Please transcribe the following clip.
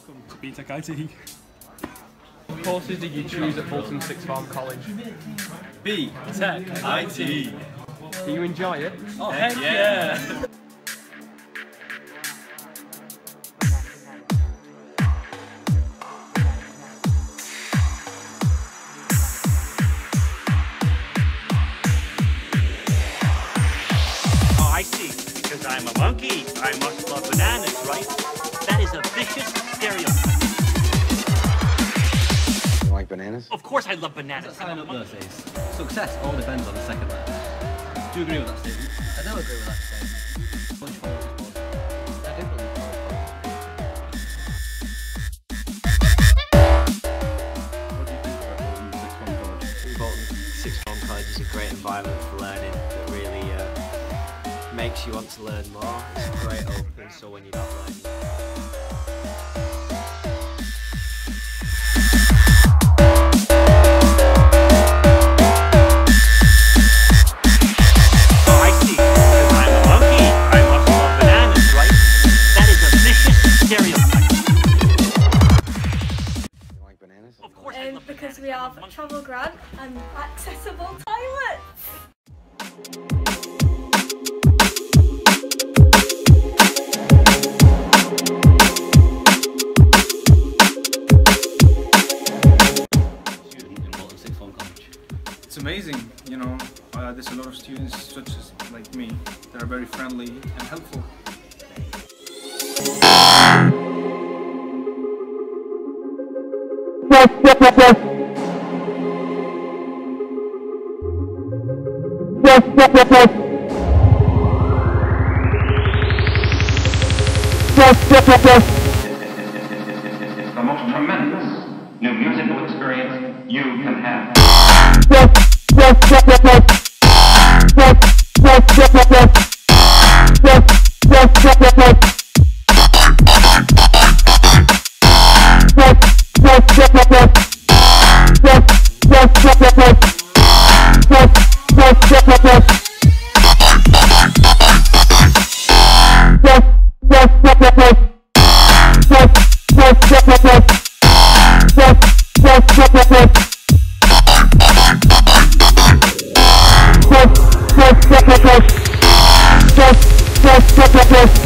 Welcome to BTEC IT. What courses did you choose at Bolton Sixth Form College? BTEC IT. Do you enjoy it? Oh, heck yeah! I see. Because I'm a monkey, I must love bananas, right? That is a vicious stereotype. You like bananas? Of course I love bananas. Sign up there says, success all depends on the second letter. Do you agree with that statement? I don't agree with that statement. Bunch of forward. I do believe forward. What do you think about Bolton Sixth Form College? Bolton Sixth Form College is a great environment for learning that really makes you want to learn more. It's great open, so when you're not learning. Oh, I see. Because I'm a monkey, I must love bananas, right? That is a vicious stereotype. You like bananas? Of course I love Because bananas. we have a travel grant and accessible toilets. Student in Bolton Sixth Form College. It's amazing, you know, there's a lot of students such as like me that are very friendly and helpful. The most tremendous new musical experience you can have. Yes.